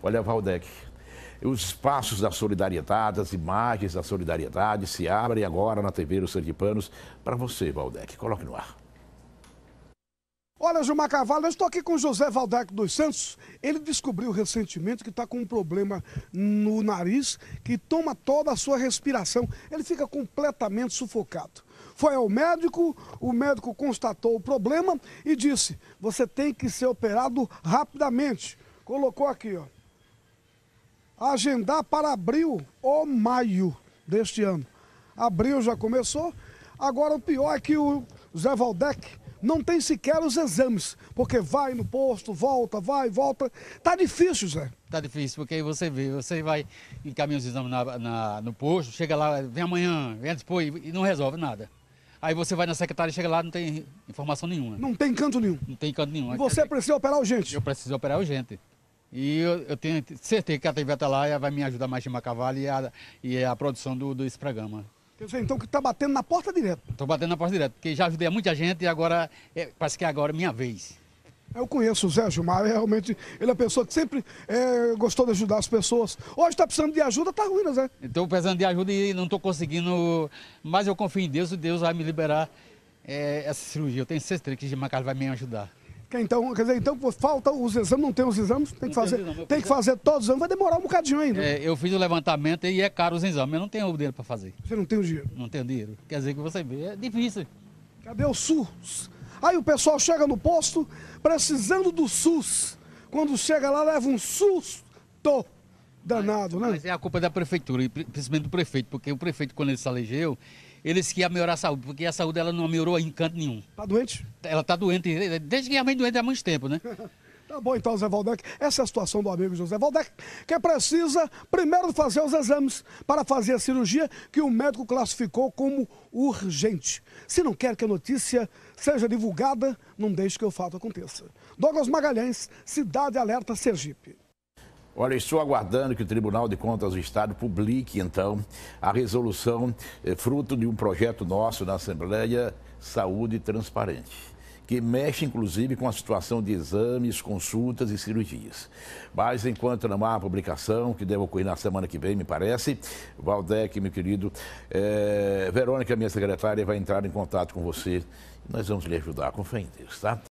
Olha, Valdec, os espaços da solidariedade, as imagens da solidariedade se abrem agora na TV Os Sergipanos para você, Valdec. Coloque no ar. Olha, Gilmar Carvalho, eu estou aqui com José Valdec dos Santos. Ele descobriu recentemente que está com um problema no nariz que toma toda a sua respiração. Ele fica completamente sufocado. Foi ao médico, o médico constatou o problema e disse: você tem que ser operado rapidamente. Colocou aqui, ó. Agendar para abril ou maio deste ano. Abril já começou. Agora o pior é que o Zé Valdec não tem sequer os exames, porque vai no posto, volta, vai, volta. Tá difícil, Zé. Tá difícil, porque aí você vê, você vai encaminhar os exames no posto, chega lá, vem amanhã, vem depois e não resolve nada. Aí você vai na secretária, chega lá, não tem informação nenhuma. Não tem canto nenhum. Não tem canto nenhum. E você precisa operar urgente. Eu preciso operar urgente. E eu tenho certeza que a TV até lá vai me ajudar mais Gilmar Carvalho e a produção do programa. Quer dizer, então, que está batendo na porta direto. Estou batendo na porta direto, porque já ajudei muita gente e agora parece que agora é minha vez. Eu conheço o Zé Gilmar, realmente ele é uma pessoa que sempre gostou de ajudar as pessoas. Hoje está precisando de ajuda, tá ruim, né, Zé? Estou precisando de ajuda e não estou conseguindo, mas eu confio em Deus e Deus vai me liberar essa cirurgia. Eu tenho certeza que Gilmar Carvalho vai me ajudar. Então, quer dizer, então falta os exames, não tem os exames, tem que fazer todos os exames, vai demorar um bocadinho ainda. Eu fiz o levantamento e é caro os exames, eu não tenho o dinheiro para fazer. Você não tem o dinheiro? Não tenho dinheiro, quer dizer que você vê, é difícil. Cadê o SUS? Aí o pessoal chega no posto precisando do SUS, quando chega lá leva um susto danado, né? Mas é a culpa da prefeitura, e principalmente do prefeito, porque o prefeito, quando ele se elegeu, eles queriam melhorar a saúde, porque a saúde ela não melhorou em canto nenhum. Tá doente? Ela tá doente, desde que a mãe doente há muito tempo, né? Tá bom então, Zé Valdec. Essa é a situação do amigo José Valdec, que precisa primeiro fazer os exames para fazer a cirurgia que o médico classificou como urgente. Se não quer que a notícia seja divulgada, não deixe que o fato aconteça. Douglas Magalhães, Cidade Alerta, Sergipe. Olha, estou aguardando que o Tribunal de Contas do Estado publique, então, a resolução fruto de um projeto nosso na Assembleia Saúde Transparente, que mexe, inclusive, com a situação de exames, consultas e cirurgias. Mas, enquanto não há publicação, que deve ocorrer na semana que vem, me parece, Valdec, meu querido, Verônica, minha secretária, vai entrar em contato com você e nós vamos lhe ajudar com fé em Deus, tá?